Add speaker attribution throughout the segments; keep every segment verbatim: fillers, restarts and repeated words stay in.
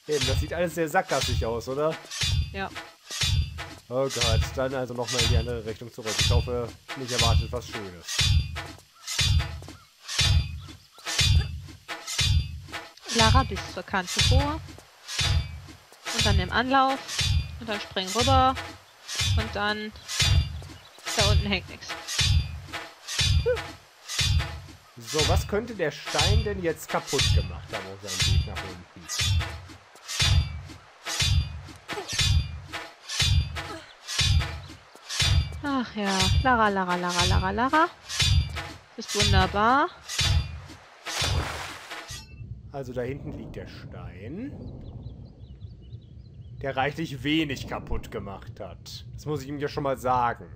Speaker 1: Eben, das sieht alles sehr sackgassig aus, oder?
Speaker 2: Ja.
Speaker 1: Oh Gott, dann also nochmal in die andere Richtung zurück. Ich hoffe, mich erwartet was Schönes.
Speaker 2: Lara bis zur Kante vor. Und dann im Anlauf. Und dann springen rüber. Und dann... Da unten hängt nichts.
Speaker 1: So, was könnte der Stein denn jetzt kaputt gemacht haben auf seinem Weg nach unten?
Speaker 2: Ach ja, Lara, Lara, Lara, Lara, Lara. Das ist wunderbar.
Speaker 1: Also da hinten liegt der Stein, der reichlich wenig kaputt gemacht hat. Das muss ich ihm ja schon mal sagen.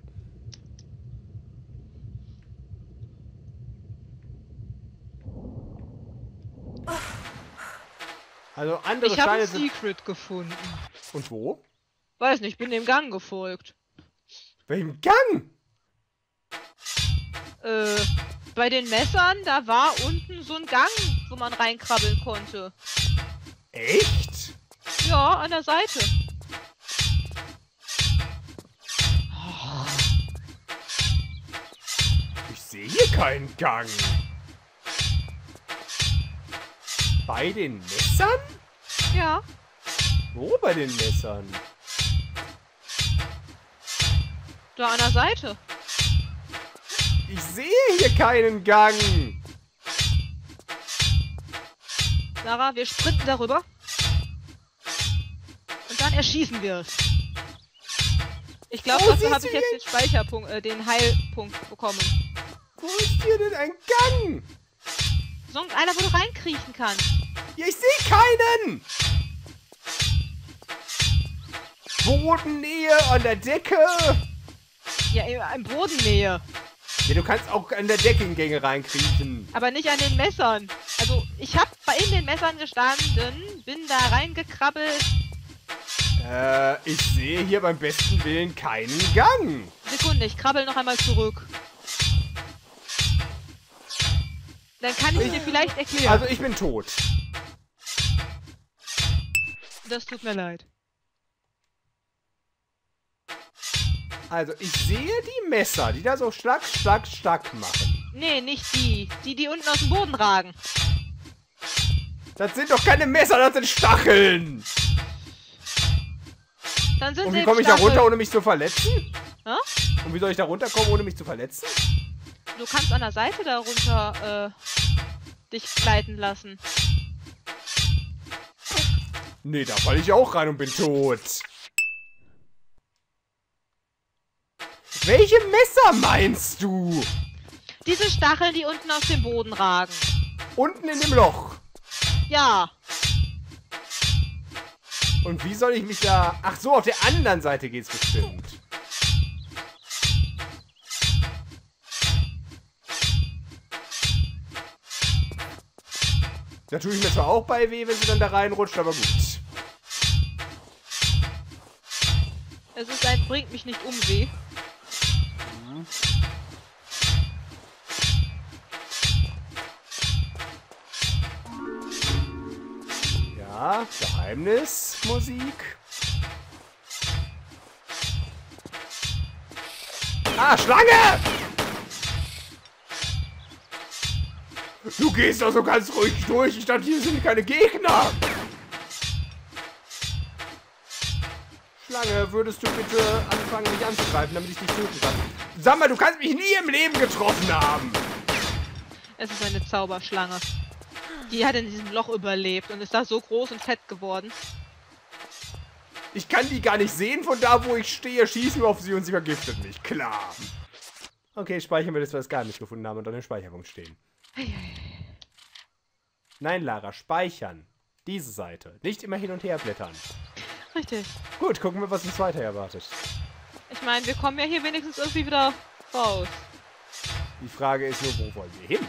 Speaker 1: Also andere
Speaker 2: Ich habe
Speaker 1: Steine
Speaker 2: ein
Speaker 1: sind...
Speaker 2: Secret gefunden.
Speaker 1: Und wo?
Speaker 2: Weiß nicht, bin dem Gang gefolgt.
Speaker 1: Welchem Gang?
Speaker 2: Äh, bei den Messern, da war unten so ein Gang, wo man reinkrabbeln konnte.
Speaker 1: Echt?
Speaker 2: Ja, an der Seite.
Speaker 1: Ich sehe hier keinen Gang. Bei den Messern?
Speaker 2: Ja.
Speaker 1: Wo bei den Messern?
Speaker 2: Da an der Seite.
Speaker 1: Ich sehe hier keinen Gang.
Speaker 2: Lara, wir sprinten darüber. Und dann erschießen wir es. Ich glaube,
Speaker 1: Wo
Speaker 2: dafür
Speaker 1: siehst
Speaker 2: habe ich
Speaker 1: du
Speaker 2: jetzt den Speicherpunkt, äh, den Heilpunkt bekommen.
Speaker 1: Wo ist hier denn ein Gang?
Speaker 2: So einer, wo du reinkriechen kannst.
Speaker 1: Ja, ich sehe keinen. Bodennähe an der Decke.
Speaker 2: Ja, in Bodennähe.
Speaker 1: Ja, du kannst auch an der Deckengänge reinkriechen.
Speaker 2: Aber nicht an den Messern. Also, ich habe in den Messern gestanden, bin da reingekrabbelt.
Speaker 1: Äh, ich sehe hier beim besten Willen keinen Gang.
Speaker 2: Sekunde, ich krabbel noch einmal zurück. Dann kann ich, ich dir vielleicht erklären.
Speaker 1: Also, ich bin tot.
Speaker 2: Das tut mir leid.
Speaker 1: Also, ich sehe die Messer, die da so Schlag, Schlag, Schlag machen.
Speaker 2: Nee, nicht die. Die, die unten aus dem Boden ragen.
Speaker 1: Das sind doch keine Messer, das sind Stacheln.
Speaker 2: Dann sind
Speaker 1: Und
Speaker 2: sie
Speaker 1: wie
Speaker 2: eben
Speaker 1: komme ich da
Speaker 2: Stacheln.
Speaker 1: runter, ohne mich zu verletzen?
Speaker 2: Hä?
Speaker 1: Und wie soll ich da runterkommen, ohne mich zu verletzen?
Speaker 2: Du kannst an der Seite darunter äh, dich gleiten lassen.
Speaker 1: Nee, da falle ich auch rein und bin tot. Welche Messer meinst du?
Speaker 2: Diese Stacheln, die unten aus dem Boden ragen.
Speaker 1: Unten in dem Loch.
Speaker 2: Ja.
Speaker 1: Und wie soll ich mich da... Ach so, auf der anderen Seite geht's bestimmt. Da tue ich mir zwar auch bei weh, wenn sie dann da reinrutscht, aber gut.
Speaker 2: Es ist ein bringt mich nicht um weh.
Speaker 1: Ja, Geheimnismusik. Ah, Schlange! Du gehst doch so ganz ruhig durch. Ich dachte, hier sind keine Gegner. Schlange, würdest du bitte anfangen, mich anzugreifen, damit ich dich töten kann? Sag mal, du kannst mich nie im Leben getroffen haben.
Speaker 2: Es ist eine Zauberschlange. Die hat in diesem Loch überlebt und ist da so groß und fett geworden.
Speaker 1: Ich kann die gar nicht sehen von da, wo ich stehe. Schießen wir auf sie und sie vergiftet mich. Klar. Okay, speichern wir das, was wir gar nicht gefunden haben und dann im Speicherpunkt stehen. Nein, Lara, speichern. Diese Seite. Nicht immer hin und her blättern.
Speaker 2: Richtig.
Speaker 1: Gut, gucken wir, was uns weiter erwartet.
Speaker 2: Ich meine, wir kommen ja hier wenigstens irgendwie wieder raus.
Speaker 1: Die Frage ist nur, wo wollen wir hin?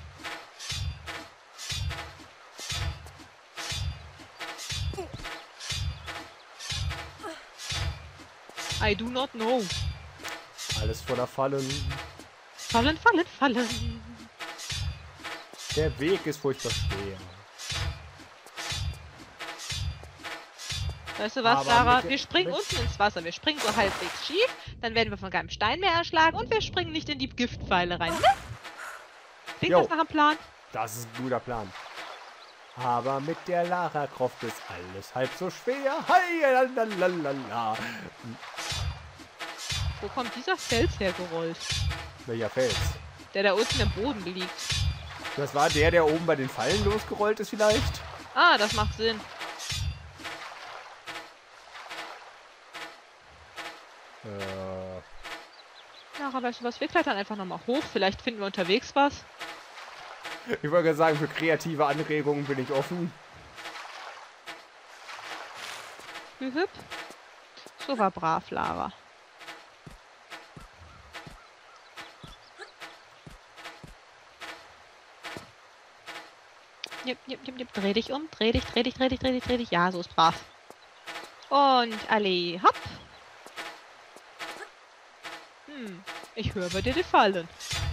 Speaker 2: I do not know.
Speaker 1: Alles voller Fallen.
Speaker 2: Fallen, fallen, fallen.
Speaker 1: Der Weg ist furchtbar schwer.
Speaker 2: Weißt du was,
Speaker 1: Aber
Speaker 2: Lara?
Speaker 1: mit der-
Speaker 2: Wir springen
Speaker 1: mit-
Speaker 2: unten ins Wasser. Wir springen so halbwegs schief. Dann werden wir von keinem Stein mehr erschlagen. Und wir springen nicht in die Giftpfeile rein. Ne? Klingt
Speaker 1: Jo.
Speaker 2: das nach einem Plan?
Speaker 1: Das ist ein guter Plan. Aber mit der Lara Croft ist alles halb so schwer. Hi, lalalala.
Speaker 2: Wo kommt dieser Fels hergerollt?
Speaker 1: Welcher Fels?
Speaker 2: Der da unten im Boden liegt.
Speaker 1: Das war der, der oben bei den Fallen losgerollt ist vielleicht?
Speaker 2: Ah, das macht Sinn.
Speaker 1: Äh,
Speaker 2: Lara, weißt du was? Wir klettern einfach nochmal hoch. Vielleicht finden wir unterwegs was.
Speaker 1: ich wollte gerade sagen, für kreative Anregungen bin ich offen.
Speaker 2: Hüp, hüp. So war brav, Lara. Jip, jip, jip, jip. Dreh dich um, dreh dich, dreh dich, dreh dich, dreh dich, dreh dich. Ja, so ist brav. Und alle, hopp. Hm, ich höre bei dir die Fallen.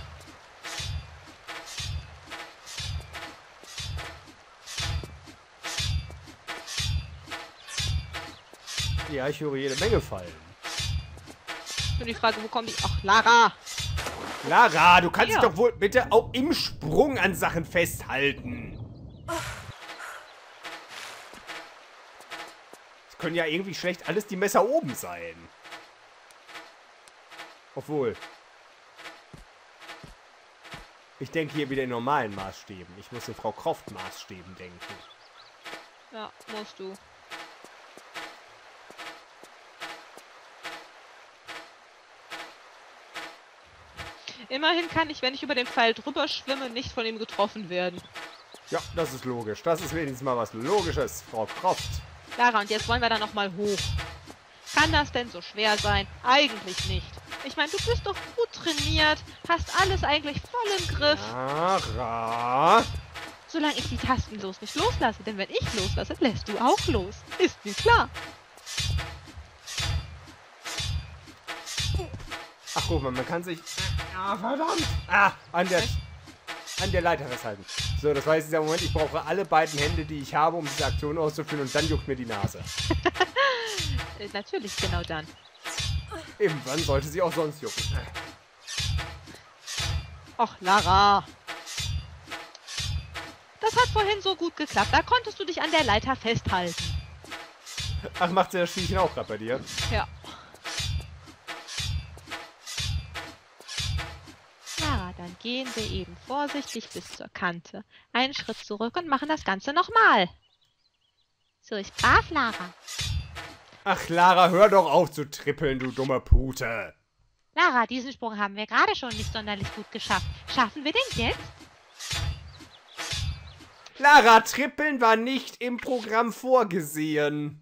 Speaker 1: Ja, ich höre jede Menge Fallen.
Speaker 2: Und die Frage, wo kommen die? Ach, Lara!
Speaker 1: Lara, du kannst
Speaker 2: Ja.
Speaker 1: dich doch wohl bitte auch im Sprung an Sachen festhalten. Es können ja irgendwie schlecht alles die Messer oben sein. Obwohl. Ich denke hier wieder in normalen Maßstäben. Ich muss in Frau Croft Maßstäben denken.
Speaker 2: Ja, musst du. Immerhin kann ich, wenn ich über den Pfeil drüber schwimme, nicht von ihm getroffen werden.
Speaker 1: Ja, das ist logisch. Das ist wenigstens mal was Logisches, Frau Croft.
Speaker 2: Lara, und jetzt wollen wir da nochmal hoch. Kann das denn so schwer sein? Eigentlich nicht. Ich meine, du bist doch gut trainiert, hast alles eigentlich voll im Griff.
Speaker 1: Lara.
Speaker 2: Solange ich die tastenlos nicht loslasse, denn wenn ich loslasse, lässt du auch los. Ist mir klar.
Speaker 1: Ach, guck mal, man kann sich... Ah, verdammt! Ah, an der... An der Leiter festhalten. So, das war jetzt dieser Moment, ich brauche alle beiden Hände, die ich habe, um diese Aktion auszuführen und dann juckt mir die Nase.
Speaker 2: Äh, natürlich, genau dann.
Speaker 1: Irgendwann sollte sie auch sonst jucken.
Speaker 2: Och, Lara. Das hat vorhin so gut geklappt. Da konntest du dich an der Leiter festhalten.
Speaker 1: Ach, macht sie das Spielchen auch gerade bei dir?
Speaker 2: Ja. Lara, dann gehen wir eben vorsichtig bis zur Kante. Einen Schritt zurück und machen das Ganze nochmal. So ist brav, Lara.
Speaker 1: Ach, Lara, hör doch auf zu trippeln, du dumme Pute.
Speaker 2: Lara, diesen Sprung haben wir gerade schon nicht sonderlich gut geschafft. Schaffen wir den jetzt?
Speaker 1: Lara, trippeln war nicht im Programm vorgesehen.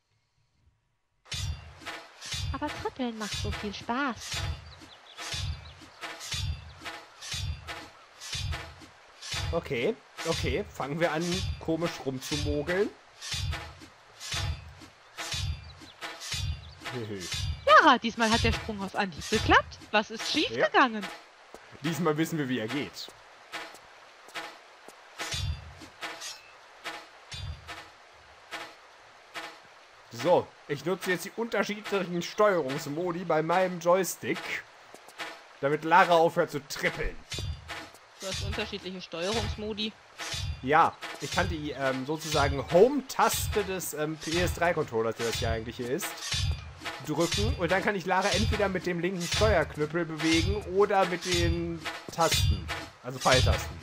Speaker 2: Aber Trippeln macht so viel Spaß.
Speaker 1: Okay, okay, fangen wir an, komisch rumzumogeln.
Speaker 2: Lara, diesmal hat der Sprung auf Anhieb geklappt. Was ist schiefgegangen?
Speaker 1: Ja. Diesmal wissen wir, wie er geht. So, ich nutze jetzt die unterschiedlichen Steuerungsmodi bei meinem Joystick, damit Lara aufhört zu trippeln.
Speaker 2: Du hast unterschiedliche Steuerungsmodi.
Speaker 1: Ja, ich kann die ähm, sozusagen Home-Taste des ähm, P S drei Controllers, der das ja eigentlich hier ist, drücken und dann kann ich Lara entweder mit dem linken Steuerknüppel bewegen oder mit den Tasten, also Pfeiltasten.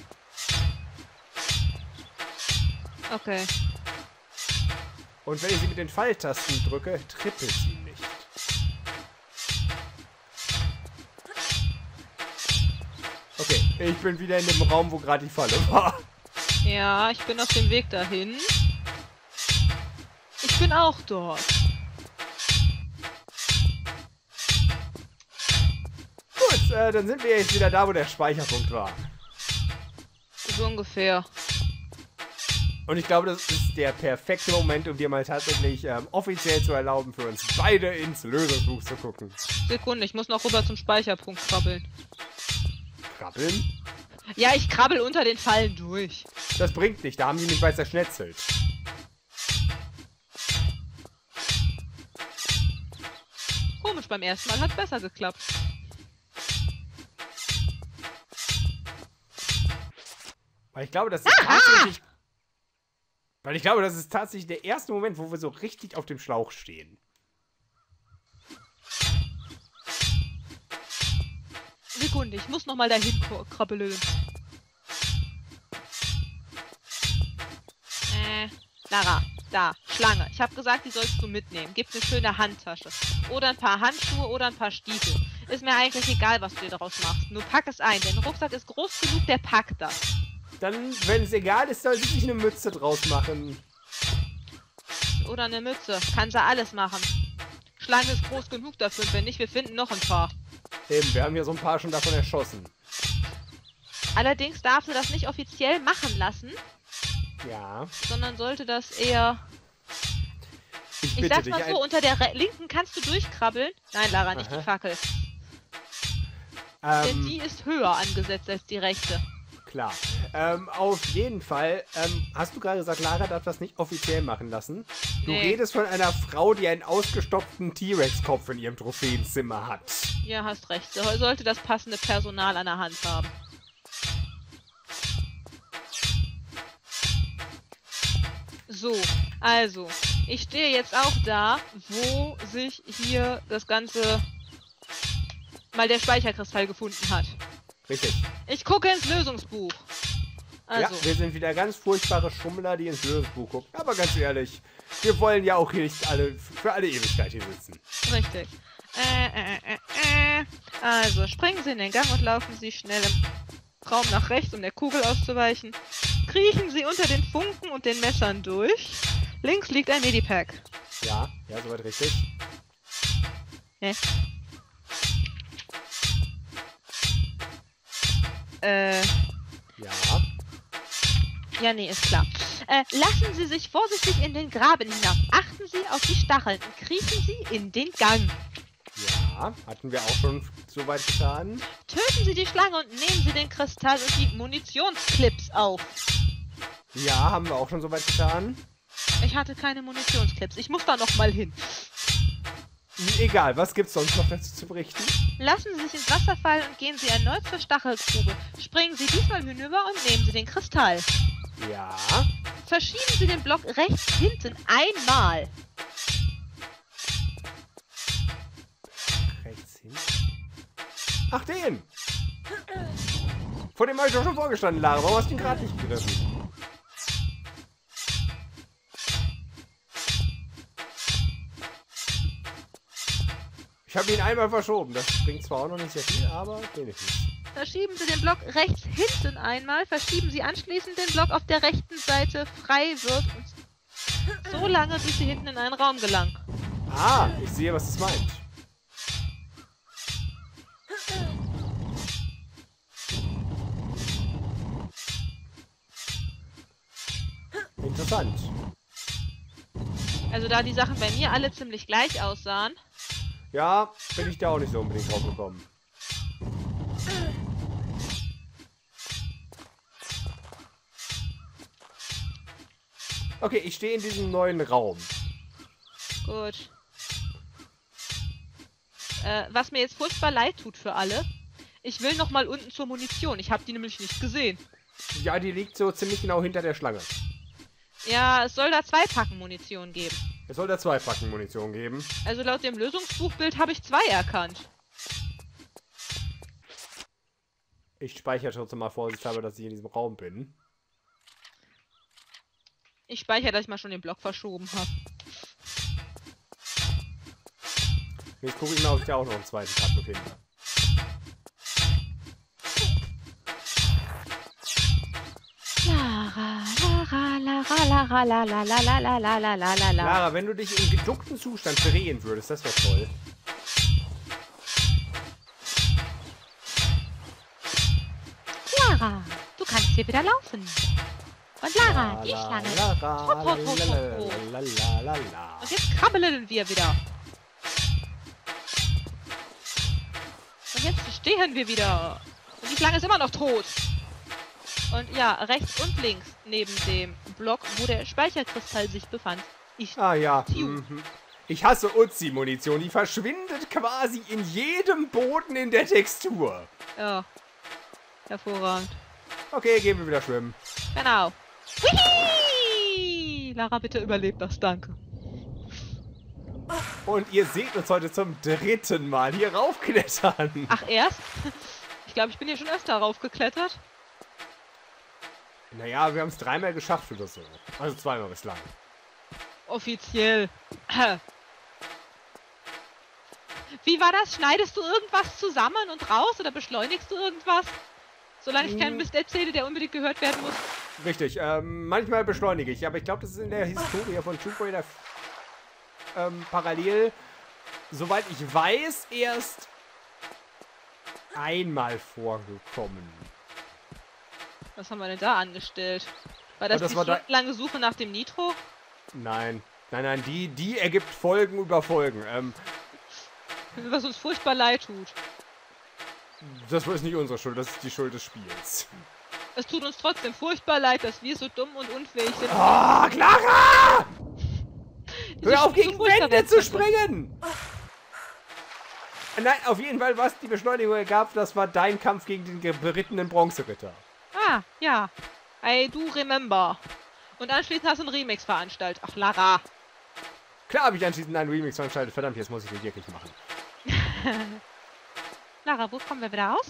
Speaker 2: Okay.
Speaker 1: Und wenn ich sie mit den Pfeiltasten drücke, trippelt sie nicht. Okay, ich bin wieder in dem Raum, wo gerade die Falle war.
Speaker 2: Ja, ich bin auf dem Weg dahin. Ich bin auch dort.
Speaker 1: Gut, äh, dann sind wir jetzt wieder da, wo der Speicherpunkt war.
Speaker 2: So ungefähr.
Speaker 1: Und ich glaube, das ist der perfekte Moment, um dir mal tatsächlich ähm, offiziell zu erlauben, für uns beide ins Lösungsbuch zu gucken.
Speaker 2: Sekunde, ich muss noch rüber zum Speicherpunkt krabbeln.
Speaker 1: Krabbeln?
Speaker 2: Ja, ich krabbel unter den Fallen durch.
Speaker 1: Das bringt nicht, da haben die mich weiß zerschnetzelt.
Speaker 2: Komisch, beim ersten Mal hat es besser geklappt.
Speaker 1: Weil ich glaube, das ist tatsächlich... Weil ich glaube, das ist tatsächlich der erste Moment, wo wir so richtig auf dem Schlauch stehen.
Speaker 2: Sekunde, ich muss nochmal dahin krabbeln. Äh, Lara, da, Schlange. Ich habe gesagt, die sollst du mitnehmen. Gib eine schöne Handtasche. Oder ein paar Handschuhe oder ein paar Stiefel. Ist mir eigentlich egal, was du dir daraus machst. Nur pack es ein, denn der Rucksack ist groß genug, der packt das.
Speaker 1: Dann, wenn es egal ist, soll sie sich eine Mütze draus machen.
Speaker 2: Oder eine Mütze. Kann sie alles machen. Schlange ist groß genug dafür. Und wenn nicht, wir finden noch ein paar.
Speaker 1: Eben, wir haben ja so ein paar schon davon erschossen.
Speaker 2: Allerdings darf sie das nicht offiziell machen lassen.
Speaker 1: Ja.
Speaker 2: Sondern sollte das eher...
Speaker 1: Ich,
Speaker 2: ich sag's mal so, unter der linken kannst du durchkrabbeln. Nein, Lara, nicht Aha. die Fackel.
Speaker 1: Ähm,
Speaker 2: Denn die ist höher angesetzt als die rechte.
Speaker 1: Klar. Ähm, auf jeden Fall, ähm, hast du gerade gesagt, Lara darf das nicht offiziell machen lassen? Du
Speaker 2: nee.
Speaker 1: redest von einer Frau, die einen ausgestopften T-Rex-Kopf in ihrem Trophäenzimmer hat.
Speaker 2: Ja, hast recht. Sie sollte das passende Personal an der Hand haben. So, also, ich stehe jetzt auch da, wo sich hier das Ganze mal der Speicherkristall gefunden hat.
Speaker 1: Richtig.
Speaker 2: Ich gucke ins Lösungsbuch. Also.
Speaker 1: Ja, wir sind wieder ganz furchtbare Schummler, die ins Lösungsbuch gucken. Aber ganz ehrlich, wir wollen ja auch hier nicht alle für alle Ewigkeit hier sitzen.
Speaker 2: Richtig. Äh, äh, äh, äh. Also, springen Sie in den Gang und laufen Sie schnell im Raum nach rechts, um der Kugel auszuweichen. Kriechen Sie unter den Funken und den Messern durch. Links liegt ein Medipack.
Speaker 1: Ja, ja, soweit richtig.
Speaker 2: Hä? Äh.
Speaker 1: Ja.
Speaker 2: Ja, nee, ist klar. Äh, lassen Sie sich vorsichtig in den Graben hinab. Achten Sie auf die Stacheln und kriechen Sie in den Gang.
Speaker 1: Ja, hatten wir auch schon soweit getan.
Speaker 2: Töten Sie die Schlange und nehmen Sie den Kristall und die Munitionsclips auf.
Speaker 1: Ja, haben wir auch schon soweit getan.
Speaker 2: Ich hatte keine Munitionsclips. Ich muss da noch mal hin.
Speaker 1: Egal, was gibt's sonst noch dazu zu berichten?
Speaker 2: Lassen Sie sich ins Wasser fallen und gehen Sie erneut zur Stachelgrube. Springen Sie diesmal hinüber und nehmen Sie den Kristall.
Speaker 1: Ja.
Speaker 2: Verschieben Sie den Block rechts hinten einmal.
Speaker 1: Rechts hinten? Ach, den! Vor dem habe ich doch schon vorgestanden, Lara. Warum hast du ihn gerade nicht gegriffen? Ich habe ihn einmal verschoben. Das bringt zwar auch noch nicht sehr viel, aber wenigstens.
Speaker 2: Verschieben Sie den Block rechts hinten einmal. Verschieben Sie anschließend den Block auf der rechten Seite frei wird. Und so lange, bis Sie hinten in einen Raum gelangen.
Speaker 1: Ah, ich sehe, was es meint. Interessant.
Speaker 2: Also da die Sachen bei mir alle ziemlich gleich aussahen.
Speaker 1: Ja, bin ich da auch nicht so unbedingt drauf gekommen. Okay, ich stehe in diesem neuen Raum.
Speaker 2: Gut. Äh, was mir jetzt furchtbar leid tut für alle. Ich will noch mal unten zur Munition. Ich habe die nämlich nicht gesehen.
Speaker 1: Ja, die liegt so ziemlich genau hinter der Schlange.
Speaker 2: Ja, es soll da zwei Packen Munition geben.
Speaker 1: Es soll da zwei Packen Munition geben.
Speaker 2: Also laut dem Lösungsbuchbild habe ich zwei erkannt.
Speaker 1: Ich speichere trotzdem mal vorsichtshalber, dass ich in diesem Raum bin.
Speaker 2: Ich speichere, dass ich mal schon den Block verschoben habe.
Speaker 1: Jetzt gucke ich mal, ob ich da auch noch einen zweiten Pack finde.
Speaker 2: Lara, Lara, Lara, Lara, la, la, la, la, la, la, la, la, la.
Speaker 1: Lara, wenn du dich im geduckten Zustand drehen würdest, das wäre toll.
Speaker 2: Lara, du kannst hier wieder laufen. Und Lara, die Schlange. Hopp, hopp, hopp, hopp, hopp. Und jetzt krabbeln wir wieder. Und jetzt stehen wir wieder. Und die Schlange ist immer noch tot. Und ja, rechts und links neben dem Block, wo der Speicherkristall sich befand. Ich
Speaker 1: ah ja. Mhm. Ich hasse Uzi-Munition. Die verschwindet quasi in jedem Boden in der Textur.
Speaker 2: Ja. Hervorragend.
Speaker 1: Okay, gehen wir wieder schwimmen.
Speaker 2: Genau. Whee! Lara, bitte überlebt das, danke.
Speaker 1: Und ihr seht uns heute zum dritten Mal hier raufklettern.
Speaker 2: Ach, erst? Ich glaube, ich bin hier schon öfter raufgeklettert.
Speaker 1: Naja, wir haben es dreimal geschafft oder so. Also zweimal bislang.
Speaker 2: Offiziell. Wie war das? Schneidest du irgendwas zusammen und raus oder beschleunigst du irgendwas? Solange ich keinen Mist erzähle, der unbedingt gehört werden muss.
Speaker 1: Richtig, ähm, manchmal beschleunige ich, aber ich glaube, das ist in der Historie von Tomb Raider ähm, parallel, soweit ich weiß, erst einmal vorgekommen.
Speaker 2: Was haben wir denn da angestellt? War das,
Speaker 1: das
Speaker 2: die
Speaker 1: war da
Speaker 2: stundenlange Suche nach dem Nitro?
Speaker 1: Nein, nein, nein, die, die ergibt Folgen über Folgen. Ähm,
Speaker 2: Was uns furchtbar leid tut.
Speaker 1: das ist nicht unsere Schuld, das ist die Schuld des Spiels.
Speaker 2: Es tut uns trotzdem furchtbar leid, dass wir so dumm und unfähig sind.
Speaker 1: Oh, Clara!
Speaker 2: Diese
Speaker 1: Hör auf,
Speaker 2: Spiele
Speaker 1: gegen
Speaker 2: so furchtbar
Speaker 1: Wände zu
Speaker 2: sind.
Speaker 1: springen! Nein, auf jeden Fall, was die Beschleunigung gab, das war dein Kampf gegen den ge- berittenen Bronzeritter.
Speaker 2: Ah, ja. I do remember. Und anschließend hast du einen Remix veranstaltet. Ach, Lara.
Speaker 1: Klar habe ich anschließend einen Remix veranstaltet. Verdammt, jetzt muss ich den wirklich machen.
Speaker 2: Lara, wo kommen wir wieder raus?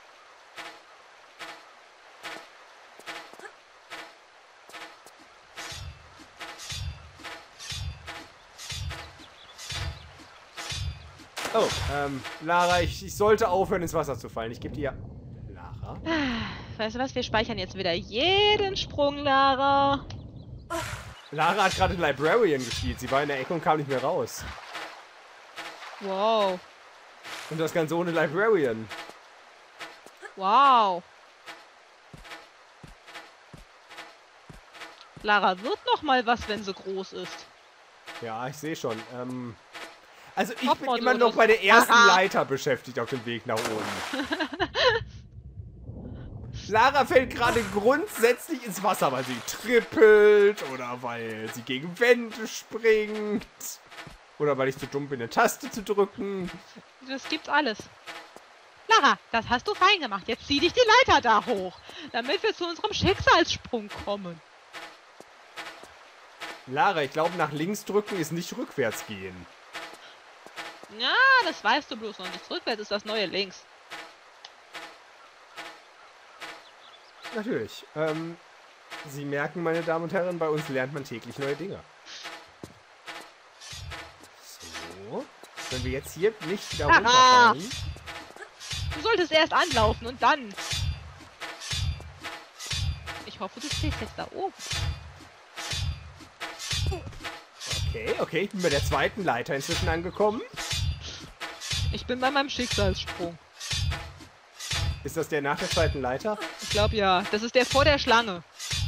Speaker 1: Oh, ähm, Lara, ich, ich sollte aufhören, ins Wasser zu fallen. Ich gebe dir... Lara?
Speaker 2: Weißt du was? Wir speichern jetzt wieder jeden Sprung, Lara.
Speaker 1: Lara hat gerade Librarian gespielt. Sie war in der Ecke und kam nicht mehr raus.
Speaker 2: Wow.
Speaker 1: Und das Ganze ohne Librarian.
Speaker 2: Wow. Lara wird noch mal was, wenn sie groß ist.
Speaker 1: Ja, ich sehe schon. Ähm, also ich bin
Speaker 2: Topmodel
Speaker 1: immer
Speaker 2: oder
Speaker 1: noch bei der ersten
Speaker 2: Lara.
Speaker 1: Leiter beschäftigt auf dem Weg nach oben. Lara fällt gerade grundsätzlich ins Wasser, weil sie trippelt oder weil sie gegen Wände springt. Oder weil ich zu dumm bin, eine Taste zu drücken.
Speaker 2: Das gibt's alles. Lara, das hast du fein gemacht. Jetzt zieh dich die Leiter da hoch, damit wir zu unserem Schicksalssprung kommen.
Speaker 1: Lara, ich glaube, nach links drücken ist nicht rückwärts gehen.
Speaker 2: Ja, das weißt du bloß noch nicht. Rückwärts ist das neue Links.
Speaker 1: Natürlich. Ähm, Sie merken, meine Damen und Herren, bei uns lernt man täglich neue Dinge. So. Wenn wir jetzt hier nicht wieder
Speaker 2: Aha.
Speaker 1: runterfallen.
Speaker 2: Du solltest erst anlaufen und dann... Ich hoffe, du stehst jetzt da oben.
Speaker 1: Okay, okay, ich bin bei der zweiten Leiter inzwischen angekommen.
Speaker 2: Ich bin bei meinem Schicksalssprung.
Speaker 1: Ist das der nach der zweiten Leiter?
Speaker 2: Ich glaube ja. Das ist der vor der Schlange.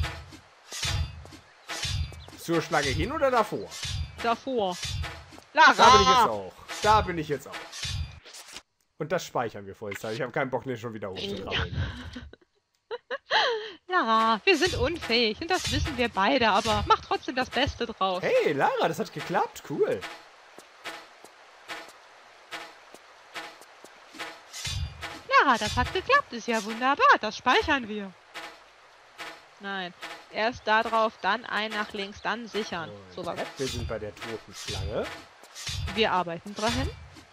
Speaker 1: Zur Schlange hin oder davor?
Speaker 2: Davor. Lara!
Speaker 1: Da bin ich jetzt auch. Da bin ich jetzt auch. Und das speichern wir vollzeitig. Ich habe keinen Bock, hier schon wieder hochzutrauen.
Speaker 2: Lara, wir sind unfähig und das wissen wir beide, aber mach trotzdem das Beste draus.
Speaker 1: Hey, Lara, das hat geklappt. Cool.
Speaker 2: Lara, das hat geklappt. Ist ja wunderbar. Das speichern wir. Nein. Erst da drauf, dann ein nach links, dann sichern. So war
Speaker 1: Und wir sind bei der toten Schlange.
Speaker 2: Wir arbeiten dran.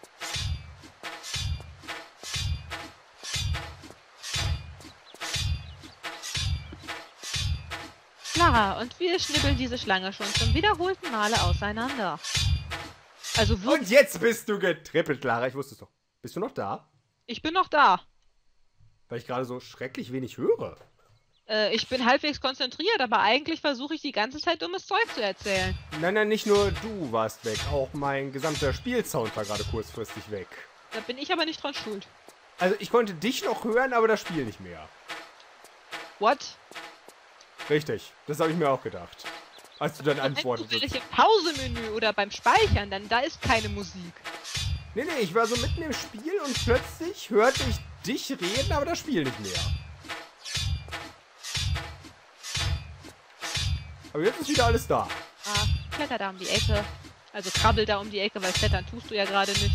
Speaker 2: Lara, und wir schnibbeln diese Schlange schon zum wiederholten Male auseinander. Also
Speaker 1: Und
Speaker 2: wirklich,
Speaker 1: jetzt bist du getrippelt, Lara. Ich wusste es doch. Bist du noch da?
Speaker 2: ich bin noch da.
Speaker 1: Weil ich gerade so schrecklich wenig höre.
Speaker 2: Äh, ich bin halbwegs konzentriert, aber eigentlich versuche ich die ganze Zeit dummes Zeug zu erzählen.
Speaker 1: Nein, nein, nicht nur du warst weg. Auch mein gesamter Spielsound war gerade kurzfristig weg.
Speaker 2: Da bin ich aber nicht dran schuld.
Speaker 1: Also ich konnte dich noch hören, aber das Spiel nicht mehr.
Speaker 2: What?
Speaker 1: Richtig, das habe ich mir auch gedacht. Als du dann antwortest.
Speaker 2: Wenn du im Pausemenü oder beim Speichern, dann da ist keine Musik.
Speaker 1: Nee, nee, ich war so mitten im Spiel und plötzlich hörte ich dich reden, aber das Spiel nicht mehr. Aber jetzt ist wieder alles da.
Speaker 2: Ah, kletter da um die Ecke. Also krabbel da um die Ecke, weil klettern tust du ja gerade nicht.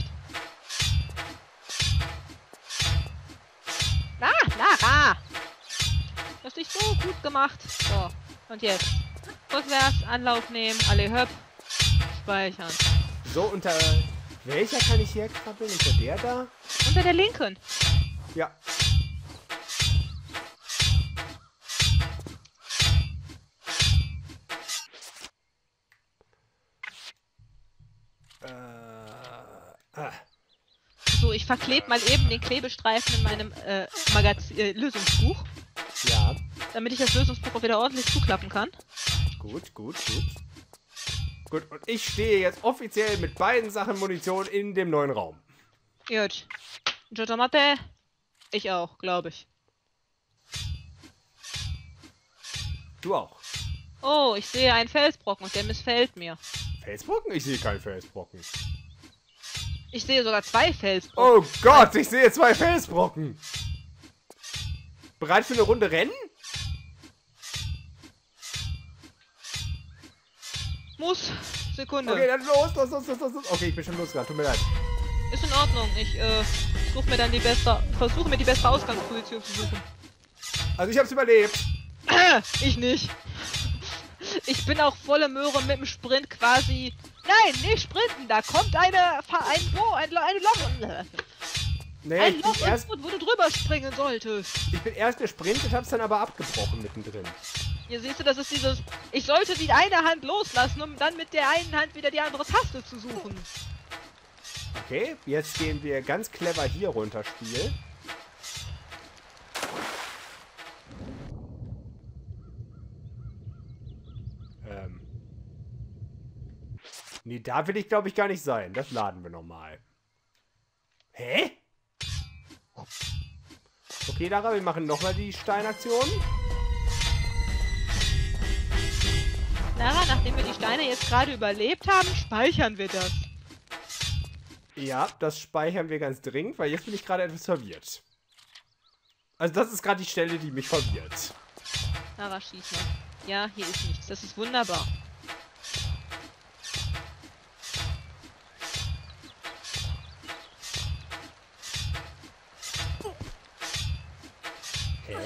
Speaker 2: Na, Lara! Du hast dich so gut gemacht. So, und jetzt. Rückwärts, Anlauf nehmen, alle höpp. Speichern.
Speaker 1: So, unter welcher kann ich hier krabbeln? Unter der da?
Speaker 2: Unter der linken.
Speaker 1: Ja. Äh, ah.
Speaker 2: So, ich verklebe mal eben den Klebestreifen in meinem äh, Magazin, äh, Lösungsbuch.
Speaker 1: Ja.
Speaker 2: Damit ich das Lösungsbuch auch wieder ordentlich zuklappen kann.
Speaker 1: Gut, gut, gut. Gut, und ich stehe jetzt offiziell mit beiden Sachen Munition in dem neuen Raum.
Speaker 2: Gut. Jotamate? Ich auch, glaube ich.
Speaker 1: Du auch.
Speaker 2: Oh, ich sehe einen Felsbrocken und der missfällt mir.
Speaker 1: Felsbrocken? Ich sehe keinen Felsbrocken.
Speaker 2: Ich sehe sogar zwei Felsbrocken.
Speaker 1: Oh Gott, ich sehe zwei Felsbrocken. Bereit für eine Runde Rennen?
Speaker 2: Muss. Sekunde.
Speaker 1: Okay, dann los, los, los, los, los. Okay, ich bin schon losgegangen, tut mir leid.
Speaker 2: Ist in Ordnung. Ich äh, suche mir dann die beste, versuche mir die beste Ausgangsposition zu suchen.
Speaker 1: Also ich hab's überlebt.
Speaker 2: Ich nicht. Ich bin auch volle Möhre mit dem Sprint quasi... Nein, nicht sprinten, da kommt eine... Ein Loch, ein, ein Loch...
Speaker 1: Nee,
Speaker 2: ein
Speaker 1: ich,
Speaker 2: Loch
Speaker 1: bin erst,
Speaker 2: wo du drüber springen solltest.
Speaker 1: ich bin erst gesprintet, hab's dann aber abgebrochen mittendrin.
Speaker 2: Hier siehst du, das ist dieses... Ich sollte die eine Hand loslassen, um dann mit der einen Hand wieder die andere Taste zu suchen.
Speaker 1: Okay, jetzt gehen wir ganz clever hier runter, Spiel. Ähm. Nee, da will ich glaube ich gar nicht sein. Das laden wir nochmal. Hä? Okay, Lara, wir machen nochmal die Steinaktion.
Speaker 2: Lara, nachdem wir die Steine jetzt gerade überlebt haben, speichern wir das.
Speaker 1: Ja, das speichern wir ganz dringend, weil jetzt bin ich gerade etwas verwirrt. Also das ist gerade die Stelle, die mich verwirrt.
Speaker 2: Lara, schieß mal. Ja, hier ist nichts. Das ist wunderbar.
Speaker 1: Hä?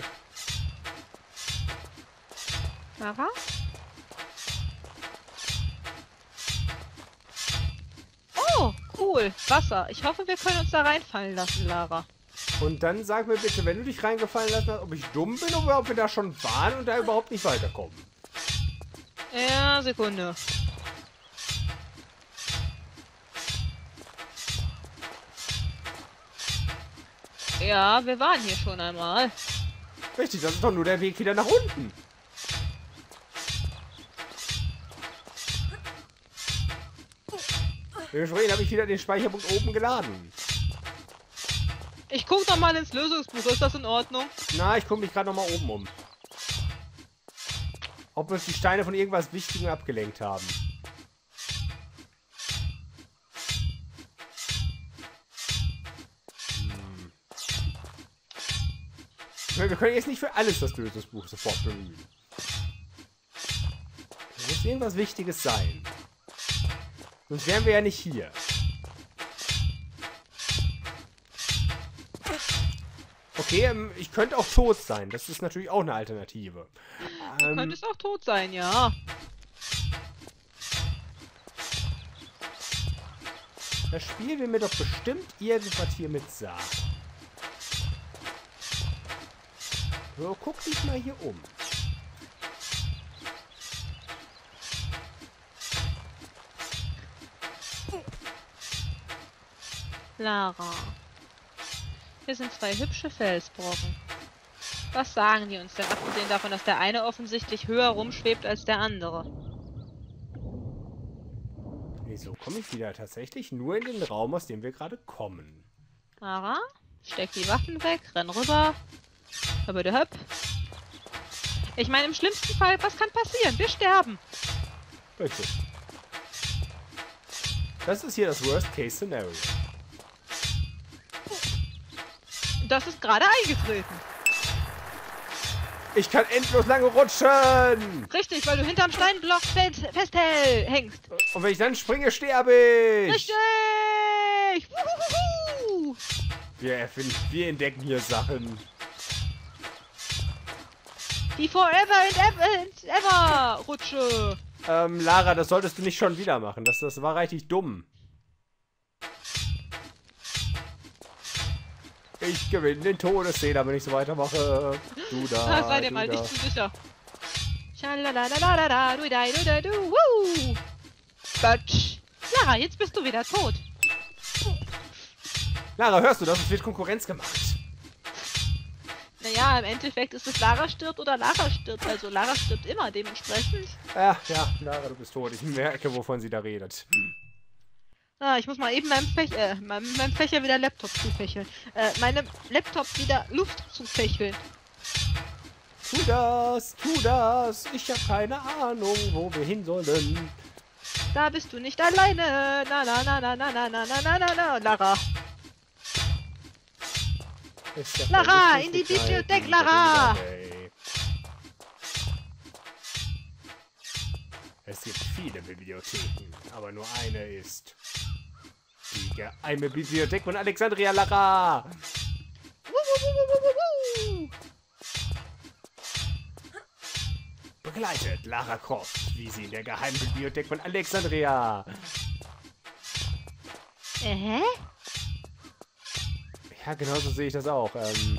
Speaker 2: Lara? Oh, cool. Wasser. Ich hoffe, wir können uns da reinfallen lassen, Lara.
Speaker 1: Und dann sag mir bitte, wenn du dich reingefallen lassen hast, ob ich dumm bin oder ob wir da schon waren und da überhaupt nicht weiterkommen.
Speaker 2: Ja, Sekunde. Ja, wir waren hier schon einmal.
Speaker 1: Richtig, das ist doch nur der Weg wieder nach unten. Dementsprechend habe ich wieder den Speicherpunkt oben geladen.
Speaker 2: Ich guck noch mal ins Lösungsbuch. Ist das in Ordnung?
Speaker 1: Na, ich gucke mich gerade noch mal oben um. Ob uns die Steine von irgendwas Wichtigem abgelenkt haben. Hm. Wir können jetzt nicht für alles das Lösungsbuch sofort bemühen. Da muss irgendwas Wichtiges sein. Sonst wären wir ja nicht hier. Okay, ähm, ich könnte auch tot sein. Das ist natürlich auch eine Alternative.
Speaker 2: Du
Speaker 1: Ähm,
Speaker 2: könntest auch tot sein, ja.
Speaker 1: Das Spiel will mir doch bestimmt irgendwas hier mit sagen. So, guck dich mal hier um.
Speaker 2: Lara. Hier sind zwei hübsche Felsbrocken. Was sagen die uns denn, abgesehen davon, dass der eine offensichtlich höher rumschwebt als der andere?
Speaker 1: Wieso komme ich wieder tatsächlich nur in den Raum, aus dem wir gerade kommen?
Speaker 2: Lara, steck die Waffen weg, renn rüber. Aber der Höpp. Ich meine, im schlimmsten Fall, was kann passieren? Wir sterben.
Speaker 1: Richtig. Das ist hier das Worst-Case-Szenario.
Speaker 2: Das ist gerade eingetreten.
Speaker 1: Ich kann endlos lange rutschen!
Speaker 2: Richtig, weil du hinterm Steinblock fest, festhängst.
Speaker 1: Und wenn ich dann springe, sterbe ich.
Speaker 2: Richtig! Wuhuhuhu.
Speaker 1: Wir erfinden, wir entdecken hier Sachen.
Speaker 2: Die Forever and Ever, and ever Rutsche.
Speaker 1: Ähm, Lara, das solltest du nicht schon wieder machen. Das, das war richtig dumm. Ich gewinne den Todeszähler, wenn ich so weitermache. Du da,
Speaker 2: Ah, sei dir
Speaker 1: du
Speaker 2: mal
Speaker 1: da.
Speaker 2: nicht zu sicher. Schalalalala, du da, du da, du, wuh. Batsch. Lara, jetzt bist du wieder tot.
Speaker 1: Lara, hörst du das? Es wird Konkurrenz gemacht.
Speaker 2: Naja, im Endeffekt ist es Lara stirbt oder Lara stirbt. Also Lara stirbt immer, dementsprechend.
Speaker 1: Ja, ja, Lara, du bist tot. Ich merke, wovon sie da redet.
Speaker 2: Ah, ich muss mal eben meinem, Fäch äh, meinem, meinem Fächer wieder Laptop zufächeln. Äh, meinem Laptop wieder Luft zufächeln.
Speaker 1: Tu das, tu das. Ich habe keine Ahnung, wo wir hin sollen.
Speaker 2: Da bist du nicht alleine. Na, na, na, na, na, na, na, na, na, na, na, Lara.
Speaker 1: Ist ja
Speaker 2: Lara,
Speaker 1: voll
Speaker 2: in die
Speaker 1: wichtig,
Speaker 2: Bibliothek,
Speaker 1: die
Speaker 2: Lara!
Speaker 1: Bibliothek. Es gibt viele Bibliotheken, aber nur eine ist die geheime Bibliothek von Alexandria, Lara!
Speaker 2: Wuh, wuh, wuh, wuh, wuh, wuh.
Speaker 1: Begleitet Lara Croft, wie sie in der geheimen Bibliothek von Alexandria.
Speaker 2: Äh, hä?
Speaker 1: Ja, genau so sehe ich das auch. Ähm,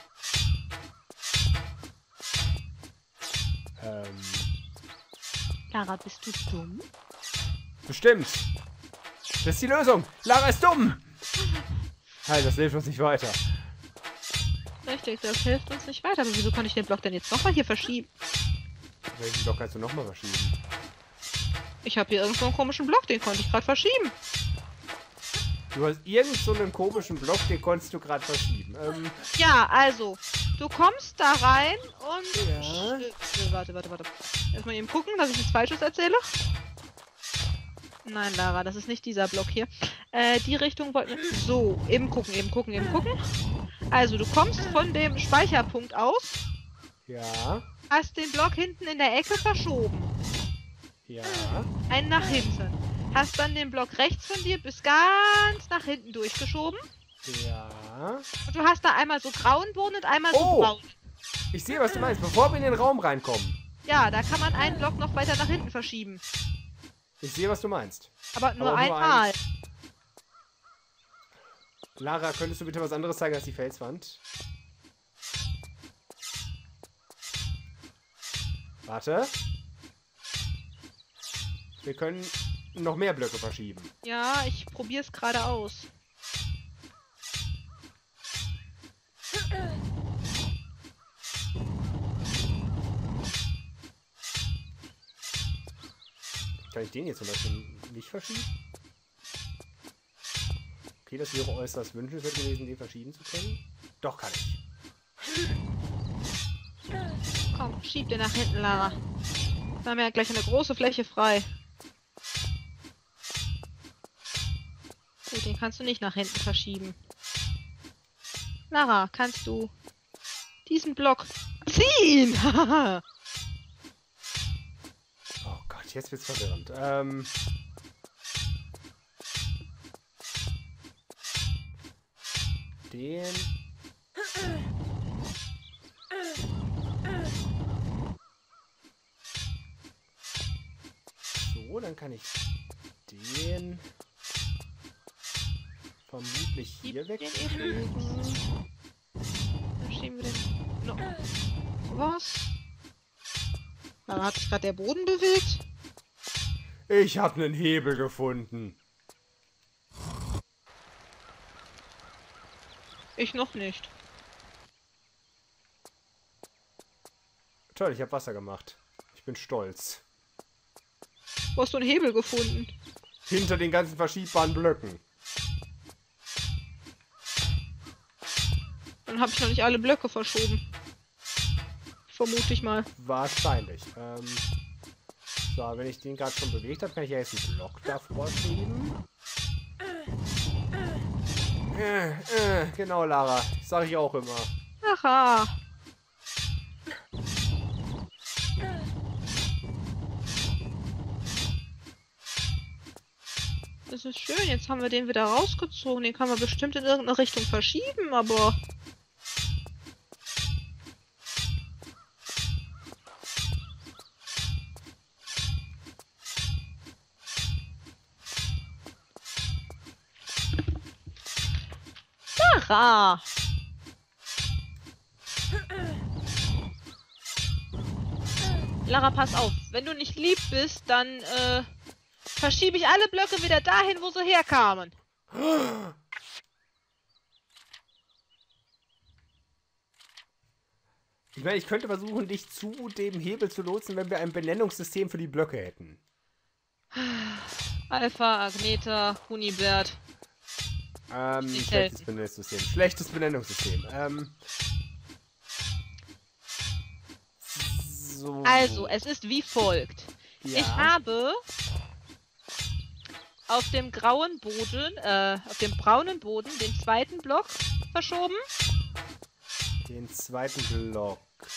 Speaker 1: ähm,
Speaker 2: Lara, bist du dumm?
Speaker 1: bestimmt. Das ist die Lösung. Lara ist dumm. Nein, das hilft uns nicht weiter.
Speaker 2: Richtig, das hilft uns nicht weiter. Aber wieso konnte ich den Block denn jetzt nochmal hier verschieben?
Speaker 1: Welchen Block kannst du nochmal verschieben?
Speaker 2: Ich habe hier irgendwo einen komischen Block, den konnte ich gerade verschieben.
Speaker 1: Du hast irgend so einen komischen Block, den konntest du gerade verschieben. Ähm,
Speaker 2: Ja, also, du kommst da rein und...
Speaker 1: Ja.
Speaker 2: Äh, äh, warte, warte, warte. Erstmal eben gucken, dass ich nichts Falsches erzähle. Nein, Lara, das ist nicht dieser Block hier. Äh, die Richtung wollten wir... So, eben gucken, eben gucken, eben gucken. Also, du kommst von dem Speicherpunkt aus,
Speaker 1: ja,
Speaker 2: hast den Block hinten in der Ecke verschoben.
Speaker 1: ja,
Speaker 2: Einen nach hinten. Hast dann den Block rechts von dir bis ganz nach hinten durchgeschoben.
Speaker 1: ja.
Speaker 2: Und du hast da einmal so grauen Boden und einmal so
Speaker 1: Oh.
Speaker 2: braun.
Speaker 1: Ich sehe, was du meinst. Bevor wir in den Raum reinkommen.
Speaker 2: Ja, da kann man einen Block noch weiter nach hinten verschieben.
Speaker 1: Ich sehe, was du meinst.
Speaker 2: Aber nur
Speaker 1: Aber nur
Speaker 2: einmal.
Speaker 1: Lara, könntest du bitte was anderes zeigen als die Felswand? Warte. Wir können noch mehr Blöcke verschieben.
Speaker 2: Ja, ich probiere es gerade aus.
Speaker 1: Kann ich den jetzt zum Beispiel nicht verschieben? Okay, das wäre äußerst wünschenswert gewesen, den verschieben zu können. Doch, kann ich.
Speaker 2: Komm, schieb den nach hinten, Lara. Wir haben ja gleich eine große Fläche frei. Gut, den kannst du nicht nach hinten verschieben. Lara, kannst du diesen Block ziehen?
Speaker 1: Oh Gott, jetzt wird's verwirrend. Ähm... Den... So, dann kann ich den vermutlich hier
Speaker 2: Gib den
Speaker 1: wegschieben.
Speaker 2: eben. Dann schieben wir den... No. Was? Lara, hat sich gerade der Boden bewegt?
Speaker 1: Ich habe einen Hebel gefunden.
Speaker 2: Ich noch nicht.
Speaker 1: Toll, ich habe Wasser gemacht. Ich bin stolz.
Speaker 2: Wo hast du einen Hebel gefunden?
Speaker 1: Hinter den ganzen verschiebbaren Blöcken.
Speaker 2: Dann habe ich noch nicht alle Blöcke verschoben. Vermute ich mal.
Speaker 1: Wahrscheinlich. Ähm, so, wenn ich den gerade schon bewegt habe, kann ich ja jetzt einen Block davor schieben. Äh, äh, genau, Lara. Sag ich auch immer.
Speaker 2: Aha. Das ist schön. Jetzt haben wir den wieder rausgezogen. Den kann man bestimmt in irgendeine Richtung verschieben, aber... Lara! Lara, pass auf. Wenn du nicht lieb bist, dann äh, verschiebe ich alle Blöcke wieder dahin, wo sie herkamen.
Speaker 1: Ich meine, ich könnte versuchen, dich zu dem Hebel zu lotsen, wenn wir ein Benennungssystem für die Blöcke hätten.
Speaker 2: Alpha, Agneta, Hunibert.
Speaker 1: Ähm,
Speaker 2: Nicht
Speaker 1: schlechtes
Speaker 2: helfen.
Speaker 1: Benennungssystem. Schlechtes Benennungssystem. Ähm. So.
Speaker 2: Also, es ist wie folgt.
Speaker 1: Ja.
Speaker 2: Ich habe auf dem grauen Boden, äh, auf dem braunen Boden den zweiten Block verschoben.
Speaker 1: Den zweiten Block.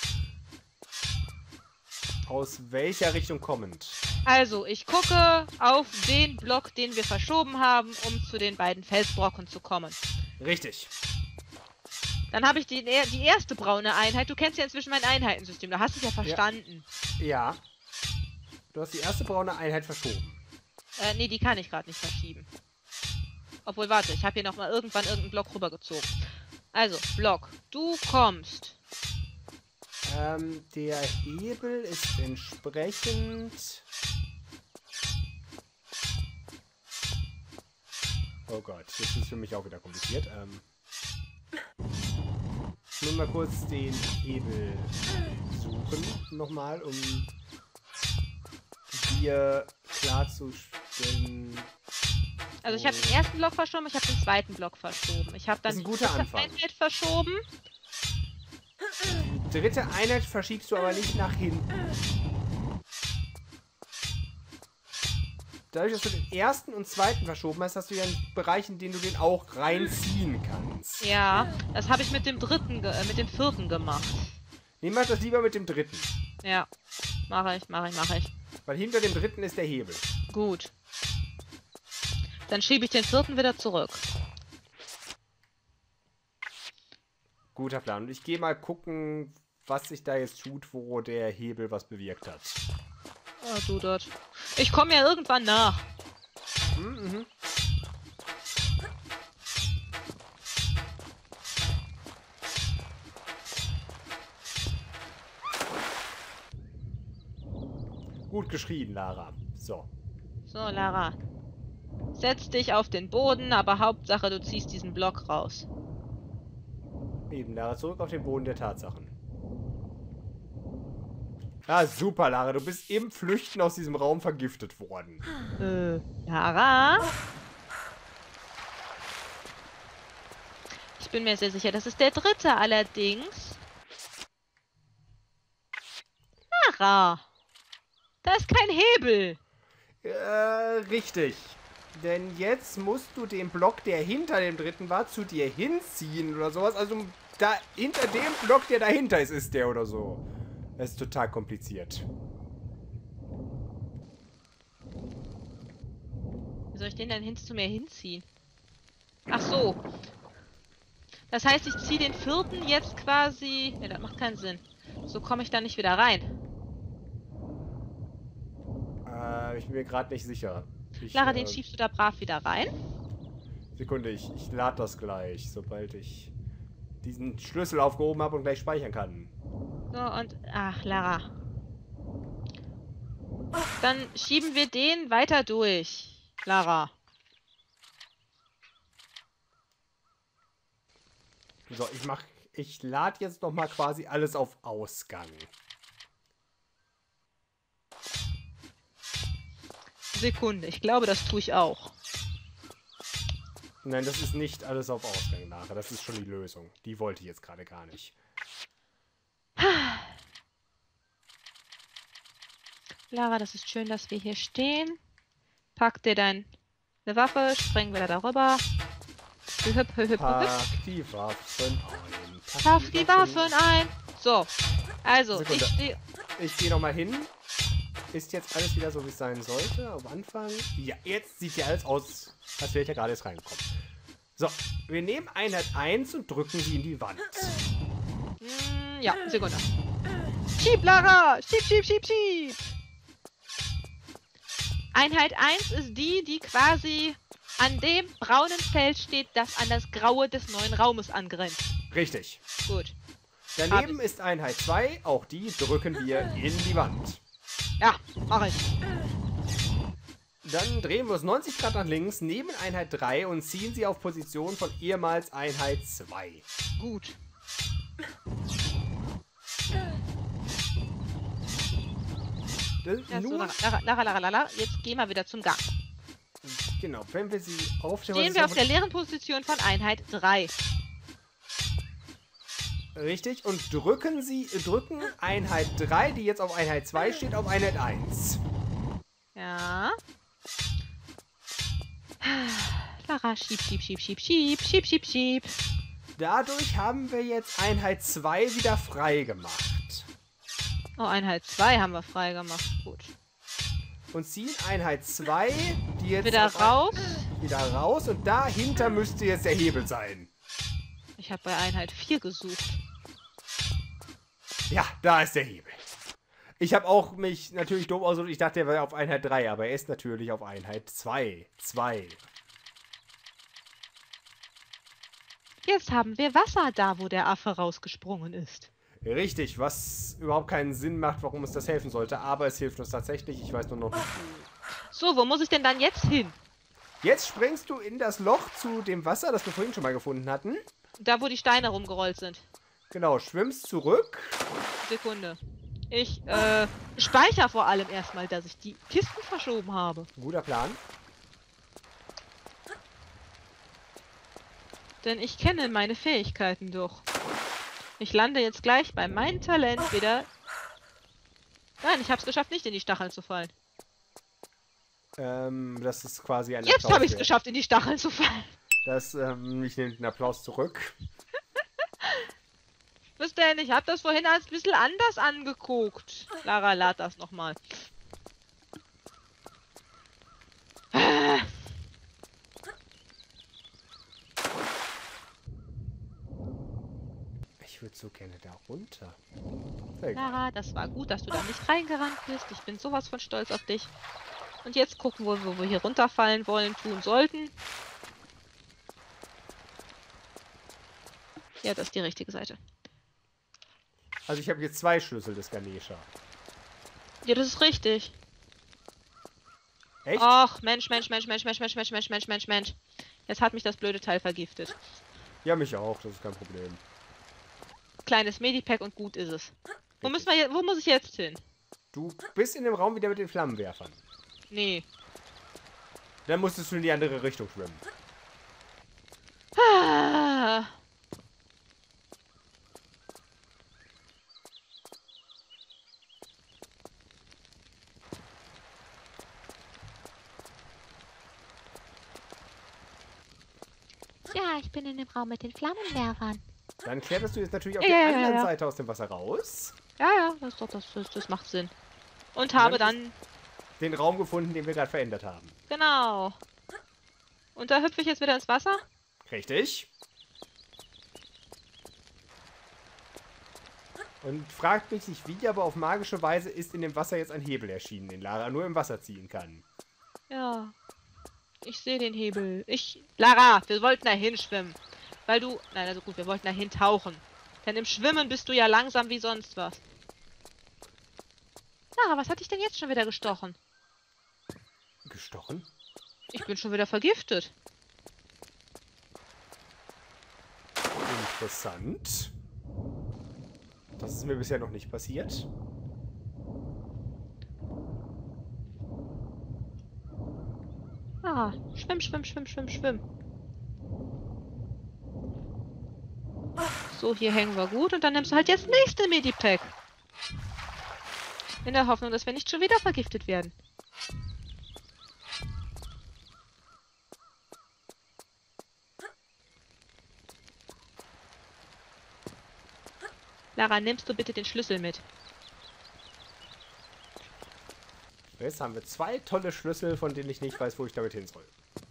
Speaker 1: Aus welcher Richtung kommend?
Speaker 2: Also, ich gucke auf den Block, den wir verschoben haben, um zu den beiden Felsbrocken zu kommen.
Speaker 1: Richtig.
Speaker 2: Dann habe ich die, die erste braune Einheit. Du kennst ja inzwischen mein Einheitensystem, da hast du es ja verstanden.
Speaker 1: Ja. Du hast die erste braune Einheit verschoben.
Speaker 2: Äh, nee, die kann ich gerade nicht verschieben. Obwohl, warte, ich habe hier nochmal irgendwann irgendeinen Block rübergezogen. Also, Block, du kommst.
Speaker 1: Ähm, der Hebel ist entsprechend... Oh Gott, jetzt ist es für mich auch wieder kompliziert. Ähm, nur mal kurz den Hebel suchen, nochmal, um dir klarzustellen.
Speaker 2: Also ich habe den ersten Block verschoben, ich habe den zweiten Block verschoben. Ich habe dann
Speaker 1: Das ist ein guter
Speaker 2: die dritte
Speaker 1: Anfang.
Speaker 2: Einheit verschoben.
Speaker 1: Die dritte Einheit verschiebst du aber nicht nach hinten. Dadurch, dass du den ersten und zweiten verschoben hast, hast du ja einen Bereich, in den du den auch reinziehen kannst.
Speaker 2: Ja, das habe ich mit dem dritten, ge äh, mit dem vierten gemacht.
Speaker 1: Nehmen wir das lieber mit dem dritten.
Speaker 2: Ja, mache ich, mache ich, mache ich.
Speaker 1: Weil hinter dem dritten ist der Hebel.
Speaker 2: Gut. Dann schiebe ich den vierten wieder zurück.
Speaker 1: Guter Plan. Und ich gehe mal gucken, was sich da jetzt tut, wo der Hebel was bewirkt hat.
Speaker 2: Oh, du dort. Ich komme ja irgendwann nach.
Speaker 1: Mhm. Gut geschrien, Lara. So.
Speaker 2: So, Lara. Setz dich auf den Boden, aber Hauptsache, du ziehst diesen Block raus.
Speaker 1: Eben, Lara, zurück auf den Boden der Tatsachen. Ah, super, Lara. Du bist im Flüchten aus diesem Raum vergiftet worden.
Speaker 2: Äh, Lara? Ich bin mir sehr sicher, das ist der dritte allerdings. Lara! Da ist kein Hebel!
Speaker 1: Äh, richtig. Denn jetzt musst du den Block, der hinter dem dritten war, zu dir hinziehen oder sowas. Also, da hinter dem Block, der dahinter ist, ist der oder so. Das ist total kompliziert.
Speaker 2: Wie soll ich den denn hin zu mir hinziehen? Ach so. Das heißt, ich ziehe den vierten jetzt quasi... Ne, das macht keinen Sinn. So komme ich da nicht wieder rein.
Speaker 1: Äh, ich bin mir gerade nicht sicher. Ich,
Speaker 2: Lara,
Speaker 1: äh,
Speaker 2: den schiebst du da brav wieder rein?
Speaker 1: Sekunde, ich, ich lade das gleich, sobald ich diesen Schlüssel aufgehoben habe und gleich speichern kann.
Speaker 2: So, und... Ach, Lara. Dann schieben wir den weiter durch. Lara.
Speaker 1: So, ich mach... Ich lade jetzt noch mal quasi alles auf Ausgang.
Speaker 2: Sekunde, ich glaube, das tue ich auch.
Speaker 1: Nein, das ist nicht alles auf Ausgang nachher. Das ist schon die Lösung. Die wollte ich jetzt gerade gar nicht.
Speaker 2: Lara, das ist schön, dass wir hier stehen. Pack dir deine Waffe, spring wieder darüber. Hüp, hüp, hüp, hüp,
Speaker 1: Pack
Speaker 2: hüp.
Speaker 1: die Waffen ein.
Speaker 2: Pack die Waffen ein. So, also,
Speaker 1: Sekunde.
Speaker 2: ich stehe...
Speaker 1: Ich gehe noch mal hin. ist jetzt alles wieder so, wie es sein sollte. Am Anfang. Ja, jetzt sieht ja alles aus, als wäre ich ja gerade jetzt reingekommen. So, wir nehmen Einheit eins und drücken sie in die Wand.
Speaker 2: Hm, ja, Sekunde. Schieb, Lara! Schieb, schieb, schieb, schieb! Einheit eins ist die, die quasi an dem braunen Feld steht, das an das graue des neuen Raumes angrenzt.
Speaker 1: Richtig.
Speaker 2: Gut.
Speaker 1: Daneben ist Einheit zwei, auch die drücken wir in die Wand.
Speaker 2: Ja, mach ich.
Speaker 1: Dann drehen wir uns neunzig Grad nach links, neben Einheit drei und ziehen sie auf Position von ehemals Einheit zwei.
Speaker 2: Gut.
Speaker 1: Das
Speaker 2: Ja, so,
Speaker 1: nur,
Speaker 2: Lara, Lara, Lara, Lara, jetzt gehen wir wieder zum Gang.
Speaker 1: genau, wenn wir sie aufstellen...
Speaker 2: Stehen wir auf der leeren Position von Einheit drei.
Speaker 1: Richtig, und drücken sie, drücken Einheit drei, die jetzt auf Einheit zwei steht, auf Einheit eins.
Speaker 2: Ja. Lara, schieb, schieb, schieb, schieb, schieb, schieb, schieb, schieb.
Speaker 1: Dadurch haben wir jetzt Einheit zwei wieder frei gemacht.
Speaker 2: Oh, Einheit zwei haben wir frei gemacht. Gut.
Speaker 1: Und ziehen Einheit zwei, die jetzt...
Speaker 2: Wieder
Speaker 1: auf
Speaker 2: raus.
Speaker 1: Ein, wieder raus, und dahinter müsste jetzt der Hebel sein.
Speaker 2: Ich habe bei Einheit vier gesucht.
Speaker 1: Ja, da ist der Hebel. Ich habe auch mich natürlich doof ausgedrückt. Ich dachte, er wäre auf Einheit drei, aber er ist natürlich auf Einheit zwei. zwei.
Speaker 2: Jetzt haben wir Wasser da, wo der Affe rausgesprungen ist.
Speaker 1: Richtig, was überhaupt keinen Sinn macht, warum uns das helfen sollte. Aber es hilft uns tatsächlich. Ich weiß nur noch nicht.
Speaker 2: So, wo muss ich denn dann jetzt hin?
Speaker 1: Jetzt springst du in das Loch zu dem Wasser, das wir vorhin schon mal gefunden hatten.
Speaker 2: Da, wo die Steine rumgerollt sind.
Speaker 1: Genau, schwimmst zurück.
Speaker 2: Sekunde. Ich, äh, speichere vor allem erstmal, dass ich die Kisten verschoben habe.
Speaker 1: Guter Plan.
Speaker 2: Denn ich kenne meine Fähigkeiten doch. Ich lande jetzt gleich bei meinem Talent wieder... Nein, ich habe es geschafft, nicht in die Stacheln zu fallen.
Speaker 1: Ähm, das ist quasi ein
Speaker 2: Jetzt
Speaker 1: Applaus
Speaker 2: habe ich es
Speaker 1: wert.
Speaker 2: geschafft, in die Stacheln zu fallen.
Speaker 1: Das, ähm, ich nehme den Applaus zurück.
Speaker 2: Was denn? Ich habe das vorhin als ein bisschen anders angeguckt. Lara, lad das nochmal.
Speaker 1: Ich würde so gerne da runter. Egal.
Speaker 2: Lara, das war gut, dass du da nicht reingerannt bist. Ich bin sowas von stolz auf dich. Und jetzt gucken wir, wo wir hier runterfallen wollen, tun sollten. Ja, das ist die richtige Seite.
Speaker 1: Also ich habe jetzt zwei Schlüssel des Ganesha.
Speaker 2: Ja, das ist richtig.
Speaker 1: Echt?
Speaker 2: Ach, Mensch, Mensch, Mensch, Mensch, Mensch, Mensch, Mensch, Mensch, Mensch, Mensch, Mensch. Jetzt hat mich das blöde Teil vergiftet.
Speaker 1: Ja, mich auch, das ist kein Problem.
Speaker 2: Kleines Medipack und gut ist es. Wo
Speaker 1: Richtig.
Speaker 2: müssen wir jetzt, wo muss ich jetzt hin?
Speaker 1: Du bist in dem Raum wieder mit den Flammenwerfern.
Speaker 2: Nee.
Speaker 1: Dann musstest du in die andere Richtung schwimmen.
Speaker 2: Ah.
Speaker 3: Ja, ich bin in dem Raum mit den Flammenwerfern.
Speaker 1: Dann kletterst du jetzt natürlich auf
Speaker 2: Ja,
Speaker 1: der
Speaker 2: ja, ja,
Speaker 1: anderen
Speaker 2: ja.
Speaker 1: Seite aus dem Wasser raus.
Speaker 2: Ja, ja, das, doch, das, das, das macht Sinn. Und habe
Speaker 1: dann
Speaker 2: dann...
Speaker 1: Den Raum gefunden, den wir gerade verändert haben.
Speaker 2: Genau. Und da hüpfe ich jetzt wieder ins Wasser?
Speaker 1: Richtig. Und fragt mich nicht wie, aber auf magische Weise ist in dem Wasser jetzt ein Hebel erschienen, den Lara nur im Wasser ziehen kann.
Speaker 2: Ja. Ich sehe den Hebel. Ich... Lara, wir wollten da hinschwimmen. Weil du... Nein, also gut, wir wollten da hintauchen. Denn im Schwimmen bist du ja langsam wie sonst was. Lara, was hat dich denn jetzt schon wieder gestochen?
Speaker 1: Gestochen?
Speaker 2: Ich bin schon wieder vergiftet.
Speaker 1: Interessant. Das ist mir bisher noch nicht passiert.
Speaker 2: Ah, schwimm, schwimm, schwimm, schwimm, schwimm. So, hier hängen wir gut und dann nimmst du halt jetzt nächste Medipack. In der Hoffnung, dass wir nicht schon wieder vergiftet werden. Lara, nimmst du bitte den Schlüssel mit?
Speaker 1: Jetzt haben wir zwei tolle Schlüssel, von denen ich nicht weiß, wo ich damit hin soll.